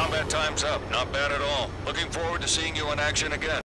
combat time's up. Not bad at all. Looking forward to seeing you in action again.